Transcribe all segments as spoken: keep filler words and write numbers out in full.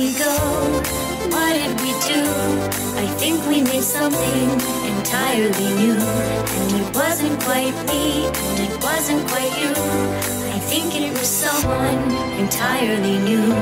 we go? What did we do? I think we made something entirely new. And it wasn't quite me, and it wasn't quite you. I think it was someone entirely new.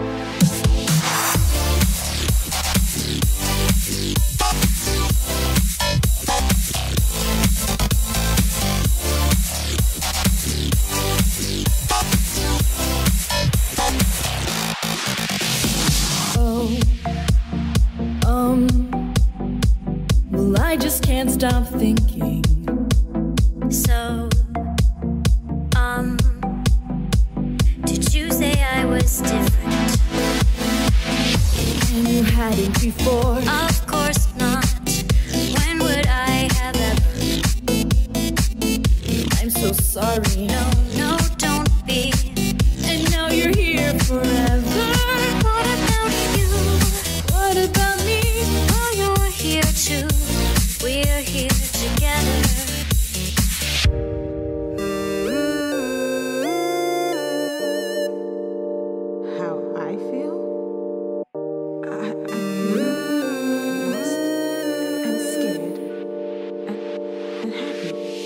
I just can't stop thinking. So, um, did you say I was different? And you hadn't before. Of course not. When would I have ever? I'm so sorry. No, no, don't be. And now you're here forever. What about you? What about me? Oh, you're here too. We're here together. How I feel? I, I feel lost and scared and, and happy.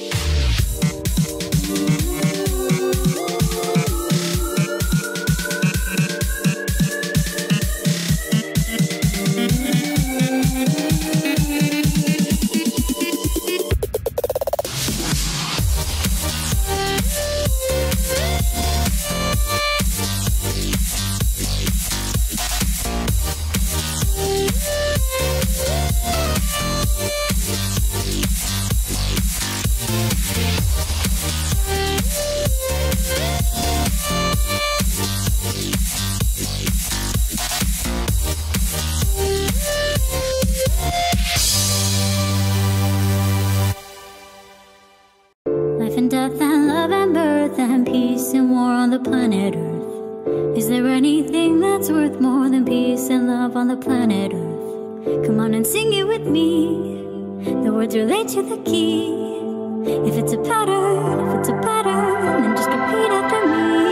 Life and death and love and birth and peace and war on the planet Earth. Is there anything that's worth more than peace and love on the planet Earth? Come on and sing it with me. The words relate to the key. If it's a pattern, if it's a pattern, then just repeat after me.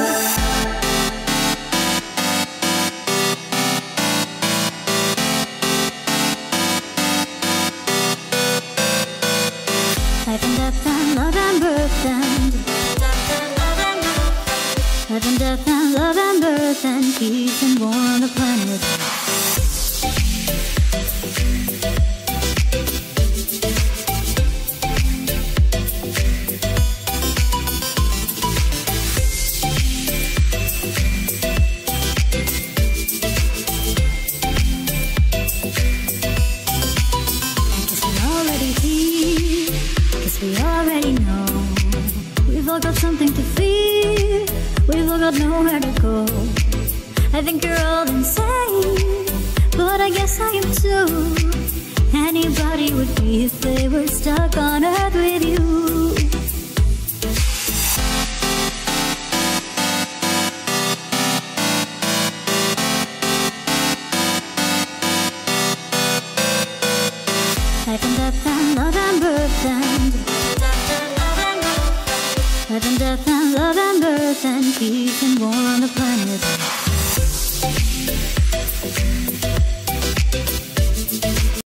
Life and death and love and birth and life and death and love and birth and peace and war on the planet. We already know we've all got something to fear. We've all got nowhere to go. I think you're all insane, but I guess I am too. Anybody would be if they were stuck on earth with you. Life and death and love and birth and life and death and love and birth and peace and war on the planet.